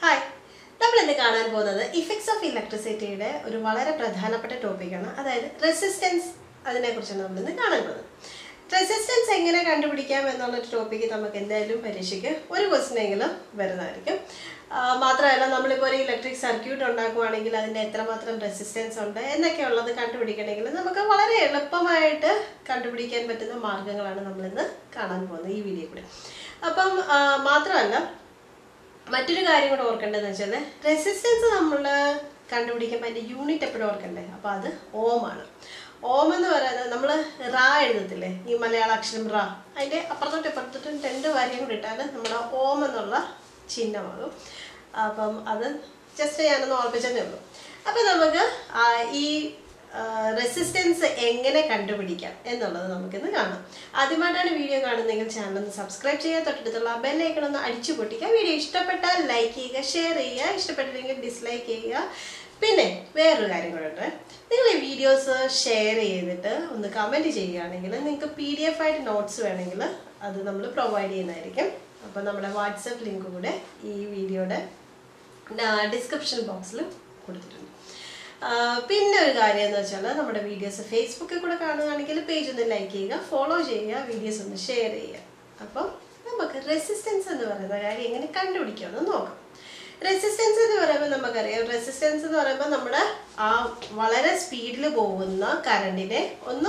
Hi. നമ്മൾ ഇന്ന് കാണാൻ പോകുന്നത് ഇഫക്ട്സ് ഓഫ് ഇലക്ട്രിസിറ്റിയുടെ ഒരു വളരെ പ്രധാനപ്പെട്ട ടോപ്പിക്കാണ്. അതായത് റെസിസ്റ്റൻസ്. അതിനെക്കുറിച്ചാണ് നമ്മൾ ഇന്ന് കാണാൻ പോകുന്നത്. റെസിസ്റ്റൻസ് എങ്ങനെ കണ്ടുപിടിക്കാം എന്നുള്ളൊരു ടോപ്പിക്ക് നമുക്ക് എന്തായാലും പരീക്ഷയ്ക്ക് ഒരു ക്വസ്റ്റ്യനെങ്കിലും വരുന്നതായിരിക്കും. മാത്രമല്ല നമ്മളിപ്പോൾ ഒരു ഇലക്ട്രിക് സർക്യൂട്ട് ഉണ്ടാക്കുകയാണെങ്കിൽ അതിൻ്റെ എത്രമാത്രം റെസിസ്റ്റൻസ് ഉണ്ട് എന്നൊക്കെ ഉള്ളത് കണ്ടുപിടിക്കണമെങ്കിൽ നമുക്ക് വളരെ എളുപ്പമായിട്ട് കണ്ടുപിടിക്കാൻ പറ്റുന്ന മാർഗ്ഗങ്ങളാണ് നമ്മളിന്ന് കാണാൻ പോകുന്നത് ഈ വീഡിയോ കൂടെ. അപ്പം മാത്രമല്ല മറ്റൊരു കാര്യം കൂടെ ഓർക്കേണ്ടതെന്ന് വെച്ചാൽ റെസിസ്റ്റൻസ് നമ്മൾ കണ്ടുപിടിക്കുമ്പോൾ അതിൻ്റെ യൂണിറ്റ് എപ്പോഴും ഓർക്കണ്ടേ. അപ്പോൾ അത് ഓമാണ്. ഓം എന്ന് പറയുന്നത് നമ്മൾ റാ എഴുതത്തില്ലേ, ഈ മലയാള അക്ഷരം റാ, അതിൻ്റെ അപ്പുറത്തോട്ട് ഇപ്പുറത്തോട്ടും രണ്ട് കാര്യം കൂടി ഇട്ടാൽ നമ്മുടെ ഓം എന്നുള്ള ചിഹ്നമാകും. അപ്പം അത് ജസ്റ്റ് ഞാനൊന്ന് ഓർപ്പിച്ചതേ ഉള്ളൂ. അപ്പം നമുക്ക് ഈ റെസിസ്റ്റൻസ് എങ്ങനെ കണ്ടുപിടിക്കാം എന്നുള്ളത് നമുക്കിന്ന് കാണാം. ആദ്യമായിട്ടാണ് വീഡിയോ കാണുന്നതെങ്കിൽ ചാനൽ ഒന്ന് സബ്സ്ക്രൈബ് ചെയ്യുക, തൊട്ടടുത്തുള്ള ബെല്ലൈക്കൺ ഒന്ന് അടിച്ചു പൊട്ടിക്കുക. വീഡിയോ ഇഷ്ടപ്പെട്ടാൽ ലൈക്ക് ചെയ്യുക, ഷെയർ ചെയ്യുക, ഇഷ്ടപ്പെട്ടില്ലെങ്കിൽ ഡിസ്ലൈക്ക് ചെയ്യുക. പിന്നെ വേറൊരു കാര്യം കൂടെ ഉണ്ട്, നിങ്ങൾ ഈ വീഡിയോസ് ഷെയർ ചെയ്തിട്ട് ഒന്ന് കമൻറ്റ് ചെയ്യുകയാണെങ്കിൽ നിങ്ങൾക്ക് PDF ആയിട്ട് നോട്ട്സ് വേണമെങ്കിൽ അത് നമ്മൾ പ്രൊവൈഡ് ചെയ്യുന്നതായിരിക്കും. അപ്പോൾ നമ്മുടെ വാട്സപ്പ് ലിങ്ക് കൂടെ ഈ വീഡിയോയുടെ ഡിസ്ക്രിപ്ഷൻ ബോക്സിൽ കൊടുത്തിട്ടുണ്ട്. പിന്നെ ഒരു കാര്യം എന്ന് വെച്ചാൽ നമ്മുടെ വീഡിയോസ് ഫേസ്ബുക്കിൽ കൂടെ കാണുകയാണെങ്കിൽ പേജ് ഒന്ന് ലൈക്ക് ചെയ്യുക, ഫോളോ ചെയ്യുക, വീഡിയോസ് ഒന്ന് ഷെയർ ചെയ്യുക. അപ്പം നമുക്ക് റെസിസ്റ്റൻസ് എന്ന് പറയുന്ന കാര്യം എങ്ങനെ കണ്ടുപിടിക്കാമെന്ന് നോക്കാം. റെസിസ്റ്റൻസ് എന്ന് പറയുമ്പോൾ നമുക്കറിയാം, റെസിസ്റ്റൻസ് എന്ന് പറയുമ്പോൾ നമ്മുടെ ആ വളരെ സ്പീഡിൽ പോകുന്ന കറണ്ടിനെ ഒന്ന്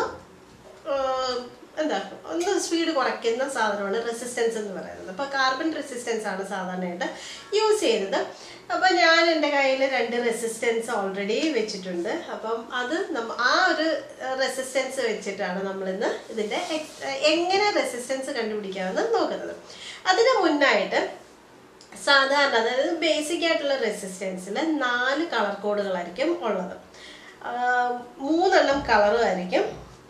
സ്പീഡ് കുറയ്ക്കുന്ന സാധനമാണ് റെസിസ്റ്റൻസ് എന്ന് പറയുന്നത്. അപ്പോൾ കാർബൺ റെസിസ്റ്റൻസ് ആണ് സാധാരണയായിട്ട് യൂസ് ചെയ്യുന്നത്. അപ്പോൾ ഞാൻ എൻ്റെ കയ്യിൽ 2 റെസിസ്റ്റൻസ് ഓൾറെഡി വെച്ചിട്ടുണ്ട്. അപ്പം അത് ആ ഒരു റെസിസ്റ്റൻസ് വെച്ചിട്ടാണ് നമ്മളിന്ന് ഇതിൻ്റെ എങ്ങനെ റെസിസ്റ്റൻസ് കണ്ടുപിടിക്കാമെന്ന് നോക്കുന്നത്. അതിന് മുന്നായിട്ട് സാധാരണ അതായത് ബേസിക് ആയിട്ടുള്ള റെസിസ്റ്റൻസിൽ 4 കളർ കോഡുകളായിരിക്കും ഉള്ളത്. 3 കളറുമായിരിക്കും,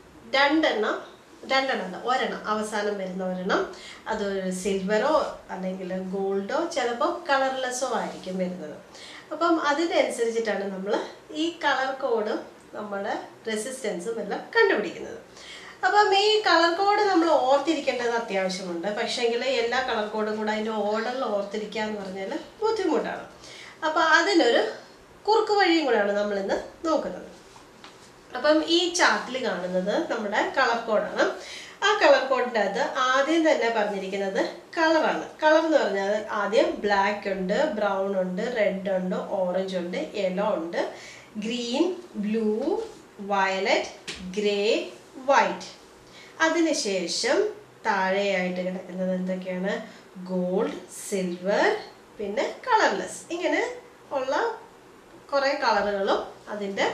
2 ഒരെണ്ണം അവസാനം വരുന്ന ഒരെണ്ണം അതൊരു സിൽവറോ അല്ലെങ്കിൽ ഗോൾഡോ ചിലപ്പോൾ കളർലെസ്സോ ആയിരിക്കും വരുന്നത്. അപ്പം അതിനനുസരിച്ചിട്ടാണ് നമ്മൾ ഈ കളർ കോഡും നമ്മുടെ റെസിസ്റ്റൻസും എല്ലാം കണ്ടുപിടിക്കുന്നത്. അപ്പം ഈ കളർ കോഡ് നമ്മൾ ഓർത്തിരിക്കേണ്ടത് അത്യാവശ്യമുണ്ട്. പക്ഷേങ്കിൽ എല്ലാ കളർ കോഡും കൂടെ അതിൻ്റെ ഓർഡറിൽ ഓർത്തിരിക്കുക എന്ന് പറഞ്ഞാൽ ബുദ്ധിമുട്ടാണ്. അപ്പോൾ അതിനൊരു കുറുക്ക് വഴിയും കൂടെയാണ് നമ്മളിന്ന് നോക്കുന്നത്. അപ്പം ഈ ചാർട്ടിൽ കാണുന്നത് നമ്മുടെ കളർ കോഡാണ്. ആ കളർ കോഡിൻ്റെ അകത്ത് ആദ്യം തന്നെ പറഞ്ഞിരിക്കുന്നത് കളറാണ്. കളർ എന്ന് പറഞ്ഞാൽ ആദ്യം ബ്ലാക്ക് ഉണ്ട്, ബ്രൗൺ ഉണ്ട്, റെഡ് ഉണ്ട്, ഓറഞ്ച് ഉണ്ട്, യെല്ലോ ഉണ്ട്, green, blue, violet, grey, white. അതിനുശേഷം താഴെയായിട്ട് കിടക്കുന്നത് എന്തൊക്കെയാണ്? ഗോൾഡ്, സിൽവർ, പിന്നെ കളർലെസ്. ഇങ്ങനെ ഉള്ള കുറേ കളറുകളും അതിൻ്റെ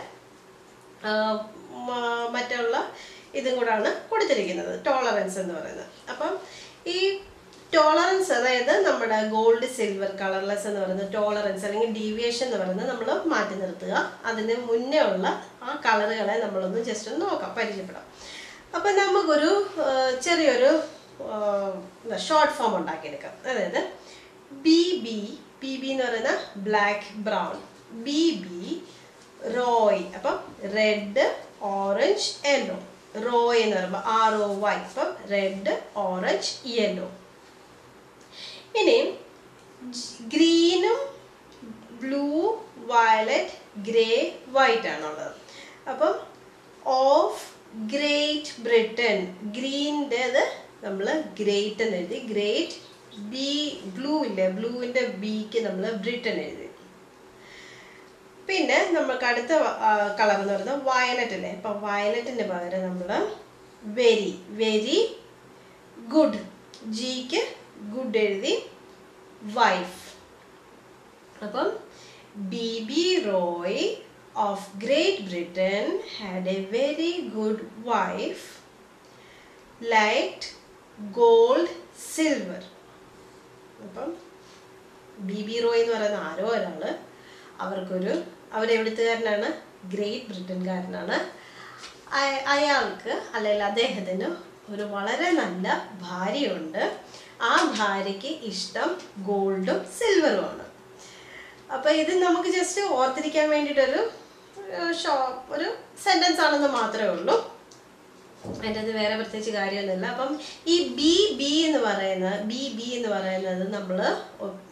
മറ്റുള്ള ഇതും കൂടാണ് കൊടുത്തിരിക്കുന്നത്, ടോളറൻസ് എന്ന് പറയുന്നത്. അപ്പം ഈ ടോളറൻസ്, അതായത് നമ്മുടെ ഗോൾഡ്, സിൽവർ, കളർലെസ് എന്ന് പറയുന്നത് ടോളറൻസ് അല്ലെങ്കിൽ ഡീവിയേഷൻ എന്ന് പറയുന്നത് നമ്മൾ മാറ്റി നിർത്തുക. അതിന് മുന്നേ ഉള്ള ആ കളറുകളെ നമ്മളൊന്ന് ജസ്റ്റ് ഒന്ന് നോക്കാം, പരിചയപ്പെടാം. അപ്പം നമുക്കൊരു ചെറിയൊരു ഷോർട്ട് ഫോം ഉണ്ടാക്കിയെടുക്കാം. അതായത് BB എന്ന് പറയുന്ന ബ്ലാക്ക്, ബ്രൗൺ, BB റോയ്. അപ്പം റെഡ്, ഓറഞ്ച്, യെല്ലോ. റോയ് എന്ന് പറയുമ്പോൾ ROY. അപ്പം റെഡ്, ഓറഞ്ച്, യെല്ലോ. ഇനി ഗ്രീനും ബ്ലൂ, വയലറ്റ്, ഗ്രേ, വൈറ്റ് ആണുള്ളത്. അപ്പം ഓഫ് ഗ്രേറ്റ് ബ്രിട്ടൻ. ഗ്രീൻ്റെത് നമ്മൾ ഗ്രേറ്റ് എന്ന് എഴുതി. ഗ്രേറ്റ്. ബ്ലൂ ഇല്ലേ, ബ്ലൂവിൻ്റെ Bക്ക് നമ്മൾ ബ്രിട്ടൻ എഴുതി. പിന്നെ നമുക്ക് അടുത്ത കളർ എന്ന് പറയുന്നത് വയലറ്റ് അല്ലേ. അപ്പം വയലറ്റിന് പകരം നമ്മൾ വെരി ഗുഡ്, Gക്ക് ഗുഡ് എഴുതി, വൈഫ്. അപ്പം BB Roy of great Britain had a very good wife, liked gold, silver. അപ്പം BB റോയ് എന്ന് പറയുന്ന ആരോ ഒരാൾ, അവരെവിടുത്തുകാരനാണ്? ഗ്രേറ്റ് ബ്രിട്ടൻകാരനാണ്. അയാൾക്ക് അല്ലെങ്കിൽ അദ്ദേഹത്തിന് ഒരു വളരെ നല്ല ഭാര്യയുണ്ട്. ആ ഭാര്യയ്ക്ക് ഇഷ്ടം ഗോൾഡും സിൽവറുമാണ്. അപ്പോൾ ഇത് നമുക്ക് ജസ്റ്റ് ഓർത്തിരിക്കാൻ വേണ്ടിയിട്ടൊരു സെൻറ്റൻസ് ആണെന്ന് മാത്രമേ ഉള്ളൂ. അതിൻ്റെ അത് വേറെ പ്രത്യേകിച്ച് കാര്യമൊന്നുമില്ല. അപ്പം ഈ ബി ബി എന്ന് പറയുന്നത് നമ്മൾ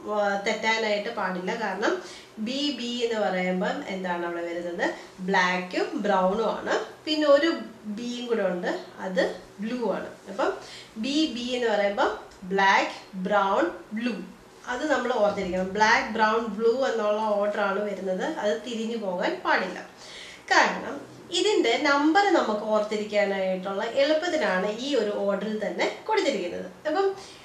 തെറ്റാനായിട്ട് പാടില്ല. കാരണം ബി ബി എന്ന് പറയുമ്പം എന്താണ് അവിടെ വരുന്നത്, ബ്ലാക്കും ബ്രൗണും ആണ്. പിന്നെ ഒരു ബിയും കൂടെ ഉണ്ട്, അത് ബ്ലൂ ആണ്. അപ്പം ബി ബി എന്ന് പറയുമ്പം ബ്ലാക്ക് ബ്രൗൺ ബ്ലൂ, അത് നമ്മൾ ഓർത്തിരിക്കണം. ബ്ലാക്ക് ബ്രൗൺ ബ്ലൂ എന്നുള്ള ഓർഡർ ആണ് വരുന്നത്, അത് തിരിഞ്ഞു പോകാൻ പാടില്ല. കാരണം ഇതിൻ്റെ നമ്പർ നമുക്ക് ഓർത്തിരിക്കാനായിട്ടുള്ള എളുപ്പത്തിനാണ് ഈ ഒരു ഓർഡറിൽ തന്നെ കൊടുത്തിരിക്കുന്നത്. അപ്പം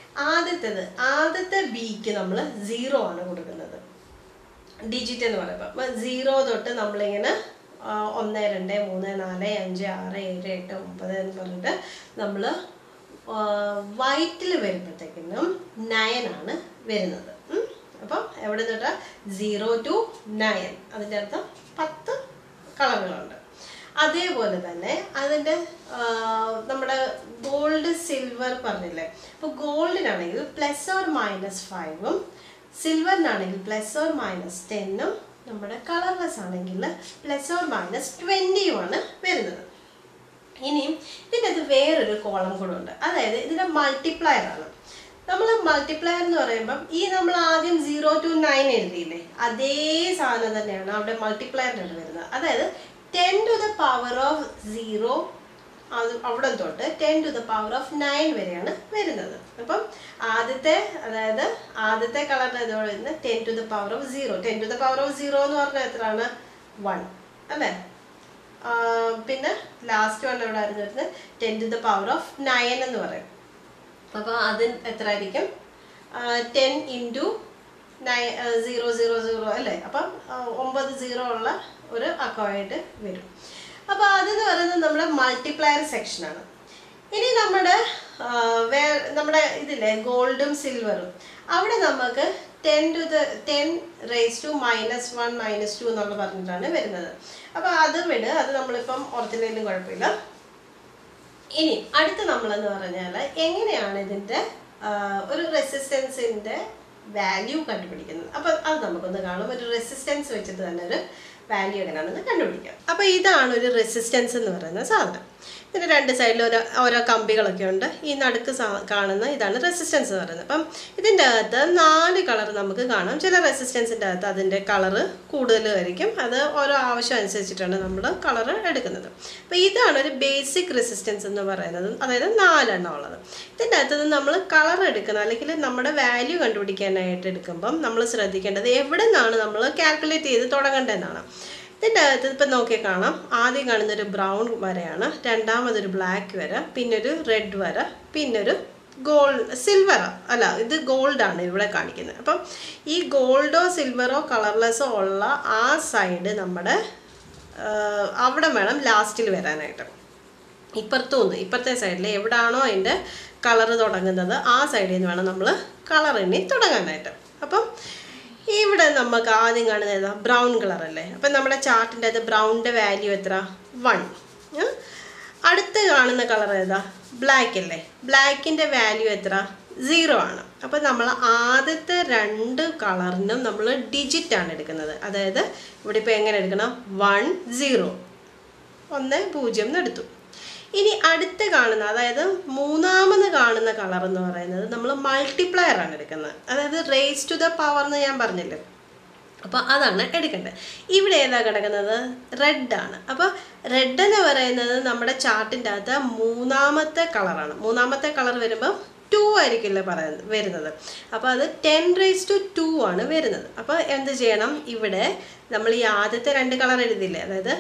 ആദ്യത്തെ ബിക്ക് നമ്മൾ 0 ആണ് കൊടുക്കുന്നത്, ഡിജിറ്റ് എന്ന് പറയുമ്പോൾ. അപ്പം 0 തൊട്ട് നമ്മളിങ്ങനെ 1 2 3 4 5 6 7 8 9 എന്ന് പറഞ്ഞിട്ട് നമ്മൾ വൈറ്റിൽ വരുമ്പോഴത്തേക്കിനും 9 ആണ് വരുന്നത്. അപ്പം എവിടെ നിന്നിട്ട് 0 to 9, അതിൻ്റെ അർത്ഥം 10 കളറുകളുണ്ട്. അതേപോലെ തന്നെ അതിൻ്റെ നമ്മുടെ ഗോൾഡ് സിൽവർ പറഞ്ഞില്ലേ, അപ്പോൾ ഗോൾഡിനാണെങ്കിൽ +or-5ഉം സിൽവറിനാണെങ്കിൽ +or-10ഉം നമ്മുടെ കളർലെസ് ആണെങ്കിൽ +or-20ഉമാണ് വരുന്നത്. ഇനിയും ഇതിൻ്റെ അത് വേറൊരു കോളം കൂടെ ഉണ്ട്, അതായത് ഇതിൻ്റെ മൾട്ടിപ്ലയർ ആണ്. നമ്മൾ മൾട്ടിപ്ലയർ എന്ന് പറയുമ്പം ഈ നമ്മൾ ആദ്യം 0 to 9 എഴുതിയില്ലേ, അതേ സാധനം തന്നെയാണ് അവിടെ മൾട്ടിപ്ലയറിനാണ് വരുന്നത്. അതായത് 10 to the power of 0 അവിടെ തൊട്ട് 10 to the power of 9 വരെയാണ് വരുന്നത്. അപ്പം ആദ്യത്തെ കളറിന് ഇതോടെ വരുന്നത് 10 to the power of 0. 10 to the power of 0 എന്ന് പറഞ്ഞാൽ എത്രയാണ്, 1 അല്ലേ. പിന്നെ ലാസ്റ്റ് വൺ എവിടെ ആയിരുന്നു വരുന്നത്, 10 to the power of 9 എന്ന് പറയും. അപ്പോൾ അത് എത്ര ആയിരിക്കും, 10 into 0 0 0 അല്ലേ. അപ്പം 9 0 ഉള്ള ഒരു അക്കമായിട്ട് വരും. അപ്പോൾ അതെന്ന് പറയുന്നത് നമ്മുടെ മൾട്ടിപ്ലയർ സെക്ഷനാണ്. ഇനി നമ്മുടെ ഇതില്ലേ ഗോൾഡും സിൽവറും, അവിടെ നമുക്ക് 10 raised to -1 -2 എന്നുള്ള പറഞ്ഞിട്ടാണ് വരുന്നത്. അപ്പോൾ അത് അത് നമ്മളിപ്പം ഓർത്തില്ലെങ്കിലും കുഴപ്പമില്ല. ഇനി അടുത്ത് നമ്മളെന്ന് പറഞ്ഞാൽ എങ്ങനെയാണ് ഇതിൻ്റെ ഒരു റെസിസ്റ്റൻസിൻ്റെ വാല്യൂ കണ്ടുപിടിക്കുന്നത്. അപ്പോൾ അത് നമുക്കൊന്ന് കാണും. ഒരു റെസിസ്റ്റൻസ് വെച്ചിട്ട് തന്നെ ഒരു വാല്യൂ എങ്ങനെയാണെന്ന് കണ്ടുപിടിക്കാം. അപ്പോൾ ഇതാണ് ഒരു റെസിസ്റ്റൻസ് എന്ന് പറയുന്ന സാധനം. ഇതിൻ്റെ രണ്ട് സൈഡിൽ ഓരോ കമ്പികളൊക്കെ ഉണ്ട്. ഈ നടുക്ക് കാണുന്ന ഇതാണ് റെസിസ്റ്റൻസ് എന്ന് പറയുന്നത്. അപ്പം ഇതിൻ്റെ അകത്ത് 4 കളർ നമുക്ക് കാണാം. ചില റെസിസ്റ്റൻസിൻ്റെ അകത്ത് അതിൻ്റെ കളറ് കൂടുതലായിരിക്കും, അത് ഓരോ ആവശ്യം അനുസരിച്ചിട്ടാണ് നമ്മൾ കളർ എടുക്കുന്നത്. അപ്പോൾ ഇതാണ് ഒരു ബേസിക് റെസിസ്റ്റൻസ് എന്ന് പറയുന്നത്, അതായത് 4 എണ്ണം ഉള്ളത്. ഇതിൻ്റെ അകത്ത് നമ്മൾ കളർ എടുക്കുന്നത് അല്ലെങ്കിൽ നമ്മുടെ വാല്യൂ കണ്ടുപിടിക്കാനായിട്ട് എടുക്കുമ്പം നമ്മൾ ശ്രദ്ധിക്കേണ്ടത് എവിടെ നിന്നാണ് നമ്മൾ കാൽക്കുലേറ്റ് ചെയ്ത് തുടങ്ങേണ്ടതെന്നാണ്. ഇതിൻ്റെ അകത്ത് ഇപ്പം നോക്കി കാണാം, ആദ്യം കാണുന്നൊരു ബ്രൗൺ വരയാണ്, രണ്ടാമതൊരു ബ്ലാക്ക് വര, പിന്നെ ഒരു റെഡ് വര, പിന്നെ ഒരു സിൽവറോ അല്ല ഇത് ഗോൾഡാണ് ഇവിടെ കാണിക്കുന്നത്. അപ്പം ഈ ഗോൾഡോ സിൽവറോ കളർലെസ്സോ ഉള്ള ആ സൈഡ് നമ്മുടെ അവിടെ വേണം ലാസ്റ്റിൽ വരാനായിട്ട്. ഇപ്പുറത്തെ സൈഡിൽ എവിടാണോ അതിൻ്റെ കളറ് തുടങ്ങുന്നത് ആ സൈഡിൽ നിന്ന് വേണം നമ്മൾ കളർ എണ്ണി തുടങ്ങാനായിട്ട്. അപ്പം ഇവിടെ നമുക്ക് ആദ്യം കാണുന്നത് ഏതാ, ബ്രൗൺ കളറല്ലേ. അപ്പം നമ്മുടെ ചാർട്ടിൻ്റെ അത് ബ്രൗണിൻ്റെ വാല്യൂ എത്ര, 1. അടുത്ത് കാണുന്ന കളർ ഏതാ, ബ്ലാക്ക് അല്ലേ. ബ്ലാക്കിൻ്റെ വാല്യൂ എത്ര, 0 ആണ്. അപ്പം നമ്മൾ ആദ്യത്തെ 2 കളറിനും നമ്മൾ ഡിജിറ്റാണ് എടുക്കുന്നത്. അതായത് ഇവിടെ ഇപ്പോൾ എങ്ങനെ എടുക്കണം, 1 0 1 0 എന്ന് എടുത്തു. ഇനി അടുത്ത് കാണുന്ന, അതായത് മൂന്നാമത് കാണുന്ന കളർ എന്ന് പറയുന്നത് നമ്മൾ മൾട്ടിപ്ലയർ ആണ് എടുക്കുന്നത്. അതായത് റേസ് ടു ദ പവർ എന്ന് ഞാൻ പറഞ്ഞില്ലേ, അപ്പോൾ അതാണ് എടുക്കേണ്ടത്. ഇവിടെ ഏതാ കിടക്കുന്നത്, റെഡാണ്. അപ്പോൾ റെഡ് എന്ന് പറയുന്നത് നമ്മുടെ ചാർട്ടിൻ്റെ അകത്ത് മൂന്നാമത്തെ കളറാണ്. മൂന്നാമത്തെ കളർ വരുമ്പോൾ 2 ആയിരിക്കില്ല വരുന്നത്. അപ്പോൾ അത് 10 raised to 2 ആണ് വരുന്നത്. അപ്പോൾ എന്ത് ചെയ്യണം, ഇവിടെ നമ്മൾ ഈ ആദ്യത്തെ 2 കളർ എഴുതിയില്ലേ, അതായത്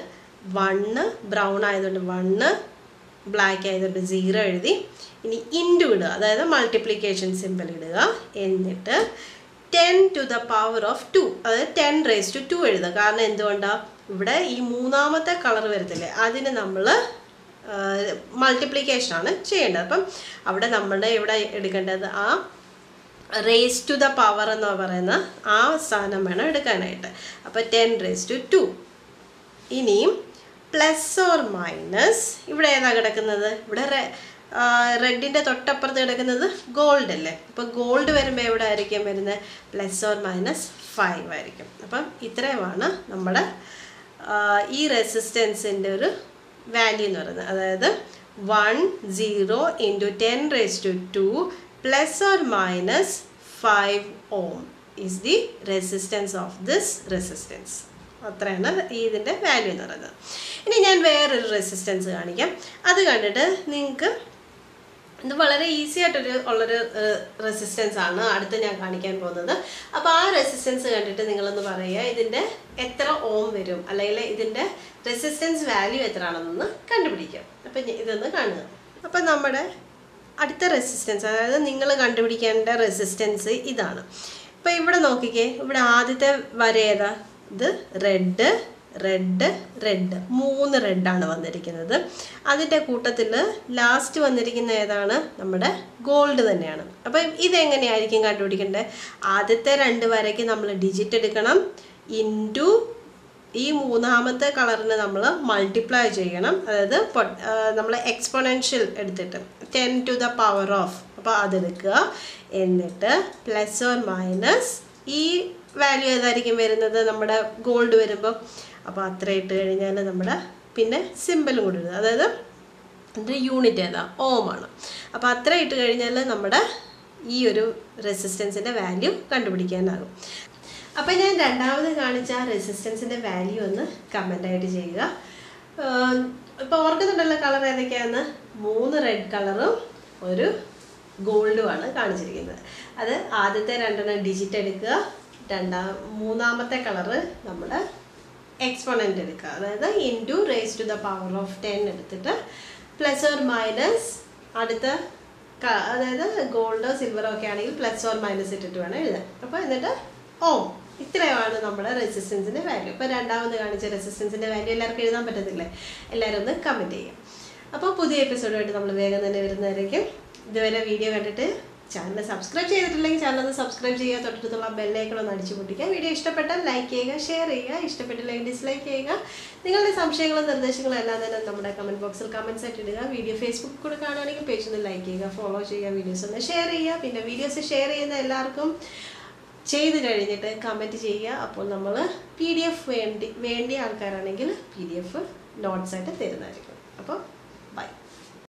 1 ബ്രൗൺ ആയതുകൊണ്ട് 1, ബ്ലാക്ക് ആയതുകൊണ്ട് 0 എഴുതി. ഇനി ഇൻറ്റു ഇടുക, അതായത് മൾട്ടിപ്ലിക്കേഷൻ സിമ്പിൾ ഇടുക. എന്നിട്ട് 10 to the power of 2, അതായത് 10 raised to 2 എഴുതുക. കാരണം എന്തുകൊണ്ടാണ്, ഇവിടെ ഈ മൂന്നാമത്തെ കളർ വരത്തില്ലേ, അതിന് നമ്മൾ മൾട്ടിപ്ലിക്കേഷനാണ് ചെയ്യേണ്ടത്. അപ്പം അവിടെ ഇവിടെ എടുക്കേണ്ടത് ആ റേസ് ടു ദ പവർ എന്ന് പറയുന്ന ആ സാധനം വേണം എടുക്കാനായിട്ട്. അപ്പോൾ 10 raised to 2. ഇനിയും +or- ഇവിടെ ഏതാ കിടക്കുന്നത്, ഇവിടെ റെഡിൻ്റെ തൊട്ടപ്പുറത്ത് കിടക്കുന്നത് ഗോൾഡ് അല്ലേ. അപ്പോൾ ഗോൾഡ് വരുമ്പോൾ എവിടെ ആയിരിക്കും വരുന്നത്, +or-5 ആയിരിക്കും. അപ്പം ഇത്രയുമാണ് നമ്മുടെ ഈ റെസിസ്റ്റൻസിൻ്റെ ഒരു വാല്യൂ എന്ന് പറയുന്നത്. അതായത് 10 × 10 raised to 2 +or-5 ohm. is the resistance of this resistance. അത്രയാണ് ഇതിൻ്റെ വാല്യൂ എന്ന് പറയുന്നത്. ഇനി ഞാൻ വേറൊരു റെസിസ്റ്റൻസ് കാണിക്കാം. അത് കണ്ടിട്ട് നിങ്ങൾക്ക് ഇത് വളരെ ഈസി ഉള്ളൊരു റെസിസ്റ്റൻസ് ആണ് അടുത്ത് ഞാൻ കാണിക്കാൻ പോകുന്നത്. അപ്പോൾ ആ റെസിസ്റ്റൻസ് കണ്ടിട്ട് നിങ്ങളൊന്ന് പറയുക ഇതിൻ്റെ എത്ര ഓം വരും, അല്ലെങ്കിൽ ഇതിൻ്റെ റെസിസ്റ്റൻസ് വാല്യൂ എത്ര ആണെന്നൊന്ന് കണ്ടുപിടിക്കാം. അപ്പം ഇതൊന്ന് കാണുക. അപ്പം നമ്മുടെ അടുത്ത റെസിസ്റ്റൻസ്, അതായത് നിങ്ങൾ കണ്ടുപിടിക്കേണ്ട റെസിസ്റ്റൻസ് ഇതാണ്. ഇപ്പം ഇവിടെ നോക്കിക്കേ, ഇവിടെ ആദ്യത്തെ വര ഏതാ? ഇത് റെഡ്, റെഡ്, റെഡ്, 3 റെഡാണ് വന്നിരിക്കുന്നത്. അതിൻ്റെ കൂട്ടത്തിൽ ലാസ്റ്റ് വന്നിരിക്കുന്ന ഏതാണ്? നമ്മുടെ ഗോൾഡ് തന്നെയാണ്. അപ്പം ഇതെങ്ങനെയായിരിക്കും കണ്ടുപിടിക്കേണ്ടത്? ആദ്യത്തെ 2 വരയ്ക്ക് നമ്മൾ ഡിജിറ്റ് എടുക്കണം, ഇൻറ്റു ഈ മൂന്നാമത്തെ കളറിന് നമ്മൾ മൾട്ടിപ്ലൈ ചെയ്യണം. അതായത് നമ്മൾ എക്സ്പൊണൻഷ്യൽ എടുത്തിട്ട് 10 to the power of, അപ്പോൾ അതെടുക്കുക. എന്നിട്ട് പ്ലസ് ഓർ മൈനസ് ഈ വാല്യൂ ഏതായിരിക്കും വരുന്നത്? നമ്മുടെ ഗോൾഡ് വരുമ്പോൾ. അപ്പോൾ അത്ര ഇട്ട് കഴിഞ്ഞാൽ നമ്മുടെ പിന്നെ സിമ്പിളും കൂടി ഇടുക. അതായത് അതിൻ്റെ യൂണിറ്റ് ഏതാ? ഓം ആണ്. അപ്പോൾ അത്ര ഇട്ട് കഴിഞ്ഞാൽ നമ്മുടെ ഈ ഒരു റെസിസ്റ്റൻസിൻ്റെ വാല്യൂ കണ്ടുപിടിക്കാനാകും. അപ്പോൾ ഞാൻ രണ്ടാമത് കാണിച്ച റെസിസ്റ്റൻസിൻ്റെ വാല്യൂ ഒന്ന് കമൻ്റായിട്ട് ചെയ്യുക. ഇപ്പോൾ ഓർക്കുന്നുണ്ടല്ലോ കളർ ഏതൊക്കെയാണെന്ന്? 3 റെഡ് കളറും ഒരു ഗോൾഡുമാണ് കാണിച്ചിരിക്കുന്നത്. അത് ആദ്യത്തെ 2 ഡിജിറ്റ് എടുക്കുക, മൂന്നാമത്തെ കളറ് നമ്മുടെ എക്സ്പോണൻ്റ് എടുക്കുക, അതായത് into raise to the power of 10 എടുത്തിട്ട് പ്ലസ് ഓർ മൈനസ് അടുത്ത അതായത് ഗോൾഡോ സിൽവറോ ഒക്കെ ആണെങ്കിൽ പ്ലസ് ഓർ മൈനസ് ഇട്ടിട്ട് വേണം എഴുതാൻ. അപ്പോൾ എന്നിട്ട് ഓം, ഇത്രയുമാണ് നമ്മുടെ റെസിസ്റ്റൻസിൻ്റെ വാല്യൂ. ഇപ്പോൾ രണ്ടാമത് കാണിച്ച റെസിസ്റ്റൻസിൻ്റെ വാല്യൂ എല്ലാവർക്കും എഴുതാൻ പറ്റത്തില്ലേ? എല്ലാവരും ഒന്ന് കമൻറ്റ് ചെയ്യാം. അപ്പോൾ പുതിയ എപ്പിസോഡുമായിട്ട് നമ്മൾ വേഗം തന്നെ വരുന്നതായിരിക്കും. ഇതുവരെ വീഡിയോ കണ്ടിട്ട് ചാനൽ സബ്സ്ക്രൈബ് ചെയ്തിട്ടില്ലെങ്കിൽ ചാനൽ ഒന്ന് സബ്സ്ക്രൈബ് ചെയ്യുക, തൊട്ടടുത്തുള്ള ബെല്ലൈക്കൺ ഒന്ന് അടിച്ചു പൊട്ടിക്കുക. വീഡിയോ ഇഷ്ടപ്പെട്ടാൽ ലൈക്ക് ചെയ്യുക, ഷെയർ ചെയ്യുക, ഇഷ്ടപ്പെട്ടില്ലെങ്കിൽ ഡിസ്ലൈക്ക് ചെയ്യുക. നിങ്ങളുടെ സംശയങ്ങളും നിർദ്ദേശങ്ങളും എല്ലാം തന്നെ നമ്മുടെ കമൻറ്റ് ബോക്സിൽ കമൻറ്റ്സ് ആയിട്ട് ഇടുക. വീഡിയോ ഫേസ്ബുക്കിൽ കൂടെ കാണുകയാണെങ്കിൽ പേജ് ഒന്ന് ലൈക്ക് ചെയ്യുക, ഫോളോ ചെയ്യുക, വീഡിയോസ് ഒന്ന് ഷെയർ ചെയ്യുക. പിന്നെ വീഡിയോസ് ഷെയർ ചെയ്യുന്ന എല്ലാവർക്കും ചെയ്ത് കഴിഞ്ഞിട്ട് കമൻറ്റ് ചെയ്യുക. അപ്പോൾ നമ്മൾ PDF വേണ്ടിയ ആൾക്കാരാണെങ്കിൽ PDF നോട്ട്സായിട്ട് തരുന്നതായിരിക്കും. അപ്പോൾ